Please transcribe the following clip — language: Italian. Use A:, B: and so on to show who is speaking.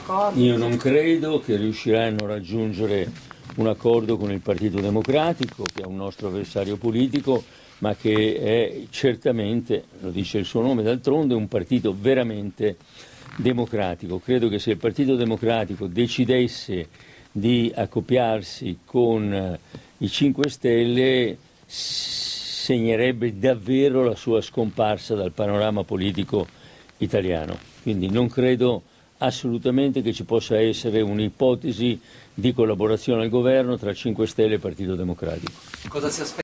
A: accordo?
B: Io non credo che riusciranno a raggiungere un accordo con il Partito Democratico, che è un nostro avversario politico, ma che è certamente, lo dice il suo nome d'altronde, un partito veramente democratico. Credo che se il Partito Democratico decidesse di accoppiarsi con i 5 Stelle segnerebbe davvero la sua scomparsa dal panorama politico italiano. Quindi non credo assolutamente che ci possa essere un'ipotesi di collaborazione al governo tra 5 Stelle e Partito Democratico.
C: Cosa si aspetta?